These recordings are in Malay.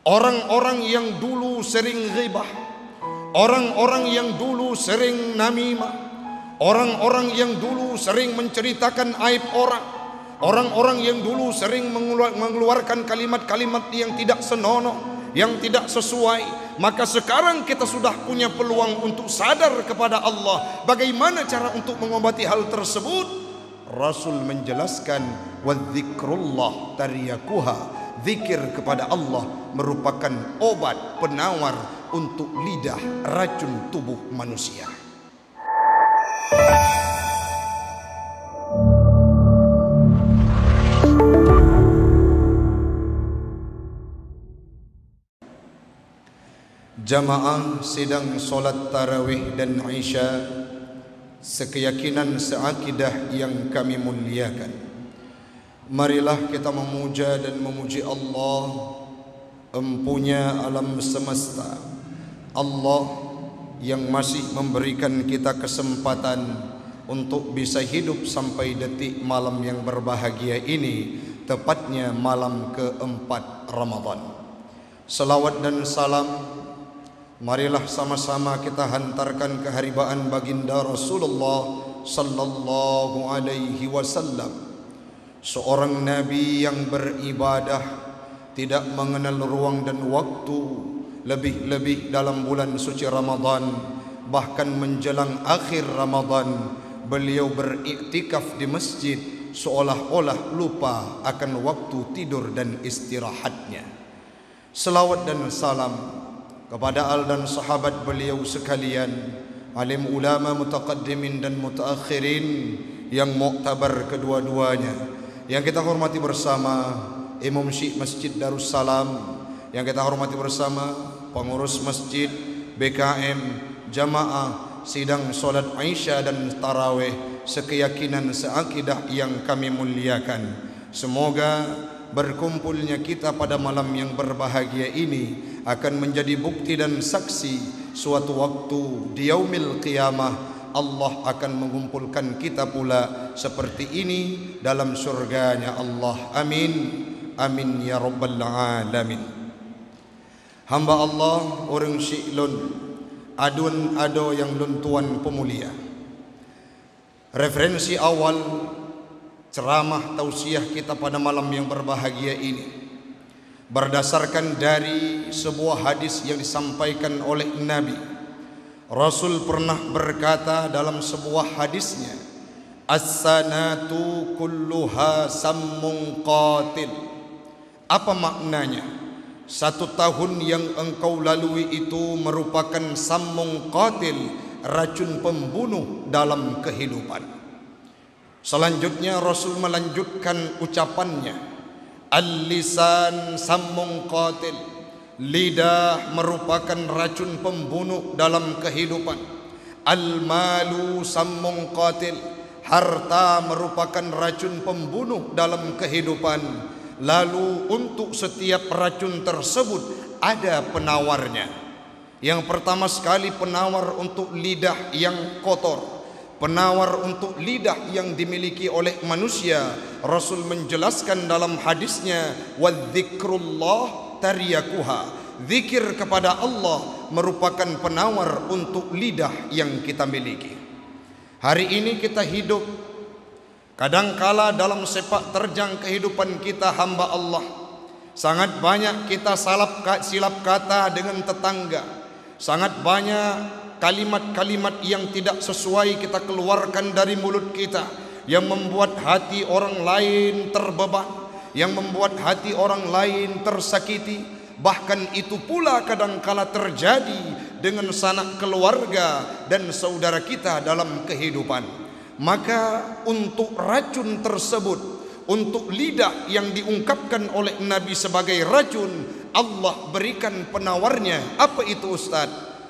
Orang-orang yang dulu sering ghibah, orang-orang yang dulu sering namimah, orang-orang yang dulu sering menceritakan aib orang, orang-orang yang dulu sering mengeluarkan kalimat-kalimat yang tidak senonoh, yang tidak sesuai. Maka sekarang kita sudah punya peluang untuk sadar kepada Allah. Bagaimana cara untuk mengobati hal tersebut? Rasul menjelaskan, wadzikrullah taryakuha, zikir kepada Allah merupakan obat penawar untuk lidah racun tubuh manusia. Jamaah sedang solat tarawih dan isya sekeyakinan seakidah yang kami muliakan. Marilah kita memuja dan memuji Allah, empunya alam semesta, Allah yang masih memberikan kita kesempatan untuk bisa hidup sampai detik malam yang berbahagia ini, tepatnya malam keempat Ramadan. Salawat dan salam marilah sama-sama kita hantarkan keharibaan baginda Rasulullah sallallahu alaihi wasallam, seorang nabi yang beribadah tidak mengenal ruang dan waktu, lebih-lebih dalam bulan suci Ramadan, bahkan menjelang akhir Ramadan beliau beriktikaf di masjid seolah-olah lupa akan waktu tidur dan istirahatnya. Selawat dan salam kepada al dan sahabat beliau sekalian, alim ulama mutaqaddimin dan mutaakhirin yang muktabar kedua-duanya, yang kita hormati bersama Imam Syekh Masjid Darussalam, yang kita hormati bersama pengurus masjid, BKM, jamaah sidang solat Isya dan tarawih sekeyakinan seakidah yang kami muliakan. Semoga berkumpulnya kita pada malam yang berbahagia ini akan menjadi bukti dan saksi suatu waktu di yaumil qiyamah Allah akan mengumpulkan kita pula seperti ini dalam surganya Allah. Amin, amin ya rabbal alamin. Hamba Allah orang syi'lun adun ado yang luntuan pemulia. Referensi awal ceramah tausiah kita pada malam yang berbahagia ini berdasarkan dari sebuah hadis yang disampaikan oleh Nabi. Rasul pernah berkata dalam sebuah hadisnya, as-sanatu kulluha sammun qatil. Apa maknanya? 1 tahun yang engkau lalui itu merupakan sammun qatil, racun pembunuh dalam kehidupan. Selanjutnya Rasul melanjutkan ucapannya, al-lisan sammun qatil, lidah merupakan racun pembunuh dalam kehidupan. Al-malu sammun qatil, harta merupakan racun pembunuh dalam kehidupan. Lalu untuk setiap racun tersebut ada penawarnya. Yang pertama sekali penawar untuk lidah yang kotor, penawar untuk lidah yang dimiliki oleh manusia. Rasul menjelaskan dalam hadisnya, wadzikrullah taryakuha, zikir kepada Allah merupakan penawar untuk lidah yang kita miliki. Hari ini kita hidup kadangkala dalam sepak terjang kehidupan kita hamba Allah, sangat banyak kita silap kata dengan tetangga, sangat banyak kalimat-kalimat yang tidak sesuai kita keluarkan dari mulut kita, yang membuat hati orang lain terbeban, yang membuat hati orang lain tersakiti. Bahkan itu pula kadangkala terjadi dengan sanak keluarga dan saudara kita dalam kehidupan. Maka untuk racun tersebut, untuk lidah yang diungkapkan oleh Nabi sebagai racun, Allah berikan penawarnya. Apa itu Ustaz?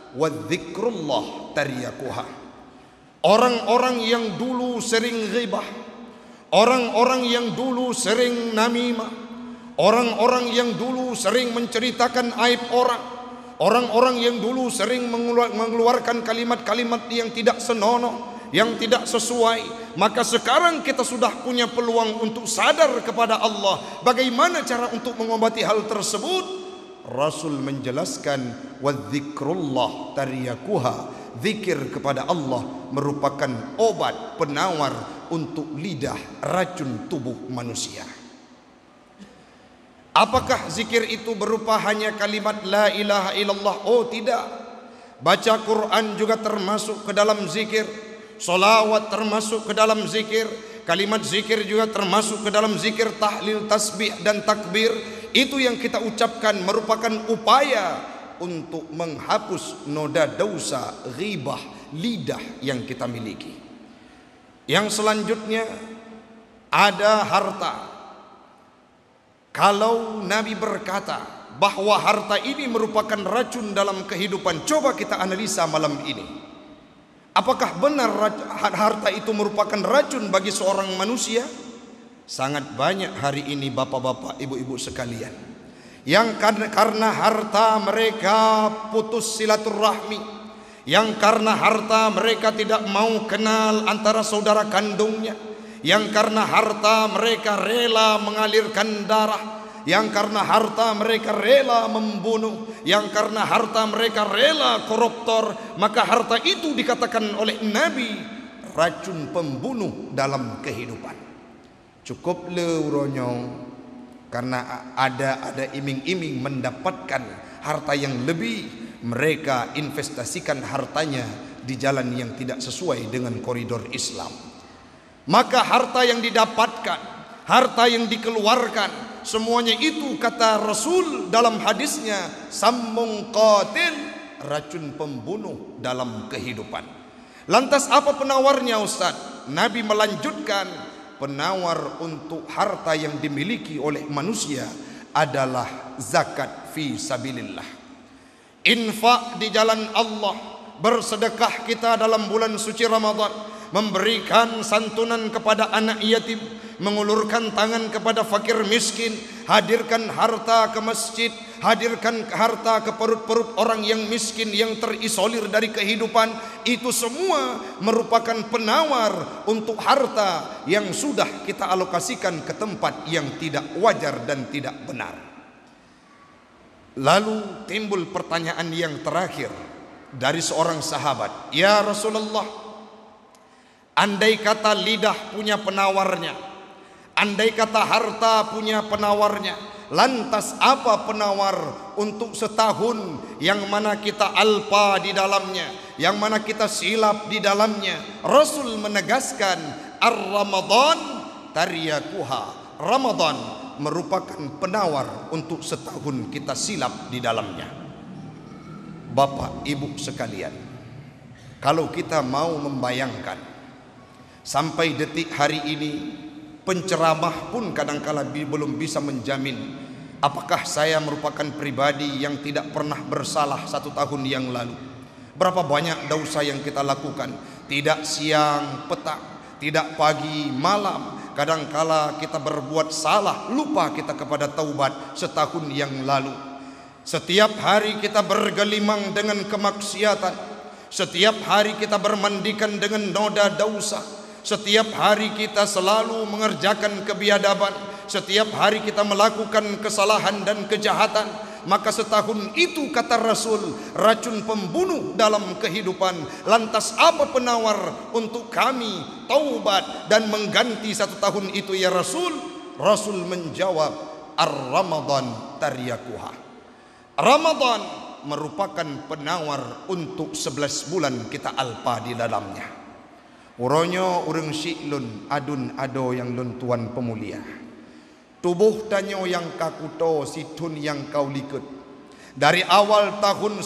Wadzikrullah taryakuha. Orang-orang yang dulu sering ghibah, orang-orang yang dulu sering namimah, orang-orang yang dulu sering menceritakan aib orang, orang-orang yang dulu sering mengeluarkan kalimat-kalimat yang tidak senonoh, yang tidak sesuai. Maka sekarang kita sudah punya peluang untuk sadar kepada Allah. Bagaimana cara untuk mengobati hal tersebut? Rasul menjelaskan wadzikrullah taryakuha, zikir kepada Allah merupakan obat penawar untuk lidah racun tubuh manusia. Apakah zikir itu berupa hanya kalimat la ilaha illallah? Oh tidak. Baca Quran juga termasuk ke dalam zikir. Salawat termasuk ke dalam zikir. Kalimat zikir juga termasuk ke dalam zikir, tahlil, tasbih dan takbir. Itu yang kita ucapkan merupakan upaya untuk menghapus noda dosa ghibah lidah yang kita miliki. Yang selanjutnya ada harta. Kalau Nabi berkata bahwa harta ini merupakan racun dalam kehidupan, coba kita analisa malam ini. Apakah benar harta itu merupakan racun bagi seorang manusia? Sangat banyak hari ini bapak-bapak, ibu-ibu sekalian yang karena harta mereka putus silaturahmi, yang karena harta mereka tidak mau kenal antara saudara kandungnya, yang karena harta mereka rela mengalirkan darah, yang karena harta mereka rela membunuh, yang karena harta mereka rela koruptor. Maka harta itu dikatakan oleh Nabi racun pembunuh dalam kehidupan. Cukup le uronyong, karena ada iming-iming mendapatkan harta yang lebih, mereka investasikan hartanya di jalan yang tidak sesuai dengan koridor Islam. Maka harta yang didapatkan, harta yang dikeluarkan, semuanya itu kata Rasul dalam hadisnya sammun qatil, racun pembunuh dalam kehidupan. Lantas apa penawarnya Ustaz? Nabi melanjutkan, penawar untuk harta yang dimiliki oleh manusia adalah zakat fi sabilillah. Infak di jalan Allah, bersedekah kita dalam bulan suci Ramadan, memberikan santunan kepada anak yatim, mengulurkan tangan kepada fakir miskin, hadirkan harta ke masjid, hadirkan harta ke perut-perut orang yang miskin yang terisolir dari kehidupan. Itu semua merupakan penawar untuk harta yang sudah kita alokasikan ke tempat yang tidak wajar dan tidak benar. Lalu timbul pertanyaan yang terakhir dari seorang sahabat, ya Rasulullah, andai kata lidah punya penawarnya, andai kata harta punya penawarnya, lantas apa penawar untuk setahun yang mana kita alpa di dalamnya, yang mana kita silap di dalamnya? Rasul menegaskan, ar-Ramadan taryakuha, Ramadan merupakan penawar untuk setahun kita silap di dalamnya. Bapak ibu sekalian, kalau kita mau membayangkan sampai detik hari ini, penceramah pun kadangkala belum bisa menjamin apakah saya merupakan pribadi yang tidak pernah bersalah 1 tahun yang lalu. Berapa banyak dosa yang kita lakukan, tidak siang petang, tidak pagi malam. Kadangkala kita berbuat salah, lupa kita kepada taubat setahun yang lalu. Setiap hari kita bergelimang dengan kemaksiatan, setiap hari kita bermandikan dengan noda dosa, setiap hari kita selalu mengerjakan kebiadaban, setiap hari kita melakukan kesalahan dan kejahatan. Maka setahun itu kata Rasul racun pembunuh dalam kehidupan. Lantas apa penawar untuk kami taubat dan mengganti 1 tahun itu ya Rasul? Rasul menjawab, ar-Ramadan taryakuha. Ramadan merupakan penawar untuk 11 bulan kita alpa di dalamnya. Uronyo urang syiklun adun ado yang lun tuan pemulia. Tubuh tanyo yang kakuto situn yang kau likut. Dari awal tahun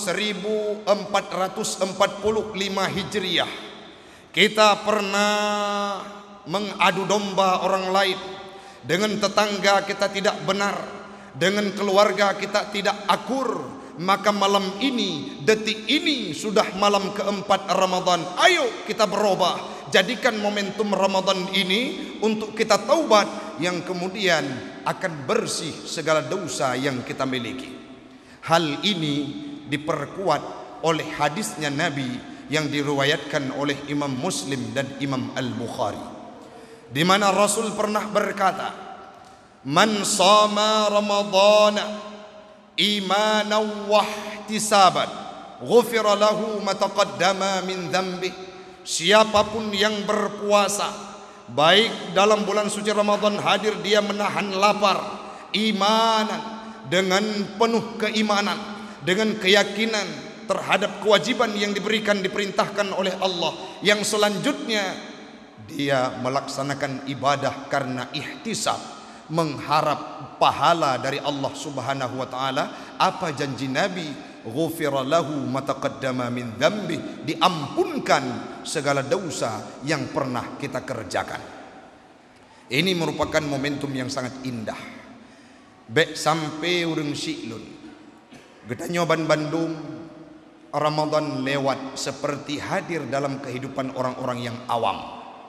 1445 Hijriah kita pernah mengadu domba orang lain. Dengan tetangga kita tidak benar, dengan keluarga kita tidak akur. Maka malam ini, detik ini sudah malam keempat Ramadan. Ayo kita berubah, jadikan momentum Ramadan ini untuk kita taubat yang kemudian akan bersih segala dosa yang kita miliki. Hal ini diperkuat oleh hadisnya Nabi yang diriwayatkan oleh Imam Muslim dan Imam Al-Bukhari, di mana Rasul pernah berkata, man sama Ramadana imanan wa ihtisaban ghufira lahu ma taqaddama min dhanbi. Siapapun yang berpuasa baik dalam bulan suci Ramadan hadir dia menahan lapar imanan, dengan penuh keimanan, dengan keyakinan terhadap kewajiban yang diperintahkan oleh Allah. Yang selanjutnya dia melaksanakan ibadah karena ihtisab, mengharap pahala dari Allah Subhanahu wa taala. Apa janji Nabi? Ghufira lahu ma taqaddama min dhanbi, diampunkan segala dosa yang pernah kita kerjakan. Ini merupakan momentum yang sangat indah. Bek sampai urang siklun Gedanyoban Bandung, Ramadan lewat seperti hadir dalam kehidupan orang-orang yang awam.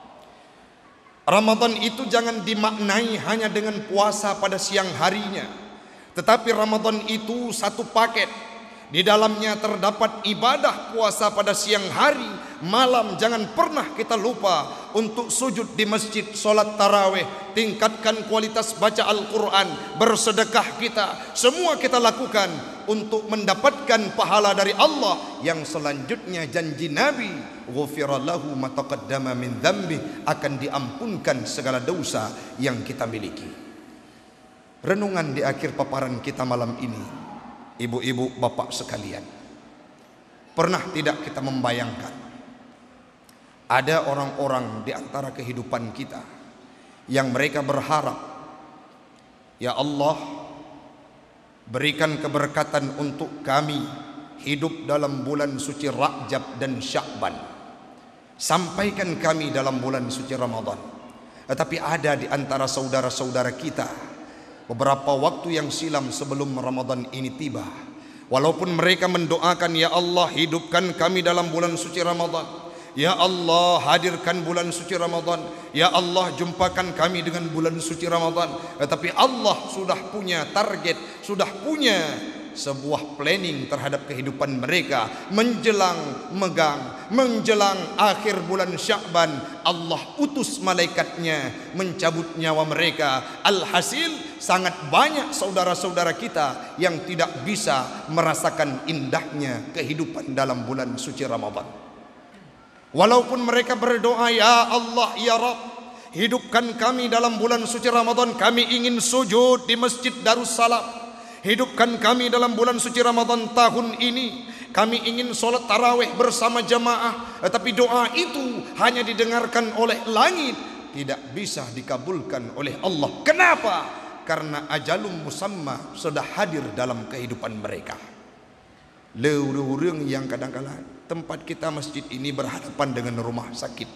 Ramadan itu jangan dimaknai hanya dengan puasa pada siang harinya, tetapi Ramadan itu satu paket. Di dalamnya terdapat ibadah puasa pada siang hari, malam jangan pernah kita lupa untuk sujud di masjid, solat tarawih, tingkatkan kualitas baca Al-Quran, bersedekah kita. Semua kita lakukan untuk mendapatkan pahala dari Allah. Yang selanjutnya janji Nabi, ghufira lahu ma taqaddama min dhanbi, akan diampunkan segala dosa yang kita miliki. Renungan di akhir paparan kita malam ini, ibu-ibu, bapak sekalian, pernah tidak kita membayangkan ada orang-orang di antara kehidupan kita yang mereka berharap, ya Allah, berikan keberkatan untuk kami hidup dalam bulan suci Rajab dan Sya'ban, sampaikan kami dalam bulan suci Ramadan. Tetapi ada di antara saudara-saudara kita beberapa waktu yang silam sebelum Ramadan ini tiba, walaupun mereka mendoakan, ya Allah hidupkan kami dalam bulan suci Ramadan, ya Allah hadirkan bulan suci Ramadan, ya Allah jumpakan kami dengan bulan suci Ramadan, tetapi Allah sudah punya target, sudah punya sebuah planning terhadap kehidupan mereka. Menjelang akhir bulan Sya'ban, Allah utus malaikatnya mencabut nyawa mereka. Alhasil sangat banyak saudara-saudara kita yang tidak bisa merasakan indahnya kehidupan dalam bulan suci Ramadan. Walaupun mereka berdoa, ya Allah, ya Rabb, hidupkan kami dalam bulan suci Ramadan, kami ingin sujud di Masjid Darussalam. Hidupkan kami dalam bulan suci Ramadan tahun ini, kami ingin solat tarawih bersama jamaah. Tetapi doa itu hanya didengarkan oleh langit, tidak bisa dikabulkan oleh Allah. Kenapa? Karena ajalum musamma sudah hadir dalam kehidupan mereka. Leureureng yang kadang-kadang tempat kita masjid ini berhadapan dengan rumah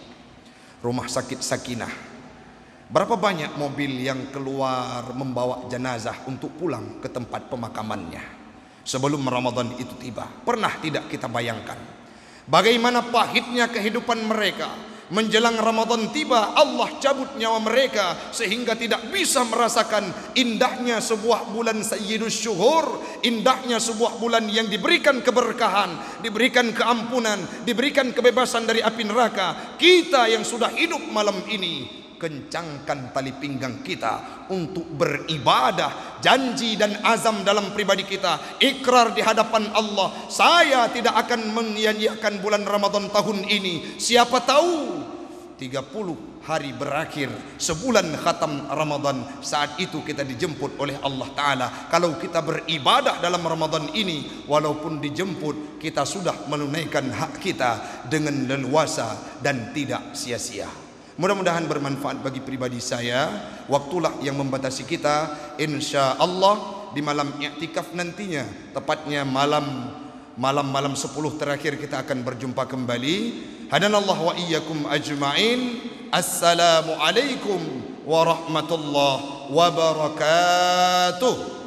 sakit Sakinah. Berapa banyak mobil yang keluar membawa jenazah untuk pulang ke tempat pemakamannya sebelum Ramadan itu tiba. Pernah tidak kita bayangkan bagaimana pahitnya kehidupan mereka? Menjelang Ramadan tiba, Allah cabut nyawa mereka sehingga tidak bisa merasakan indahnya sebuah bulan Sayyidus Syuhur, indahnya sebuah bulan yang diberikan keberkahan, diberikan keampunan, diberikan kebebasan dari api neraka. Kita yang sudah hidup malam ini, kencangkan tali pinggang kita untuk beribadah, janji dan azam dalam pribadi kita, ikrar di hadapan Allah, saya tidak akan menyia-nyiakan bulan Ramadan tahun ini. Siapa tahu 30 hari berakhir, sebulan khatam Ramadan, saat itu kita dijemput oleh Allah Ta'ala. Kalau kita beribadah dalam Ramadan ini, walaupun dijemput, kita sudah menunaikan hak kita dengan leluasa dan tidak sia-sia. Mudah-mudahan bermanfaat bagi pribadi saya. Waktulah yang membatasi kita. Insya Allah di malam i'tikaf nantinya, tepatnya malam 10 terakhir, kita akan berjumpa kembali. Hadanallahu wa iyyakum ajma'in. Assalamualaikum warahmatullahi wabarakatuh.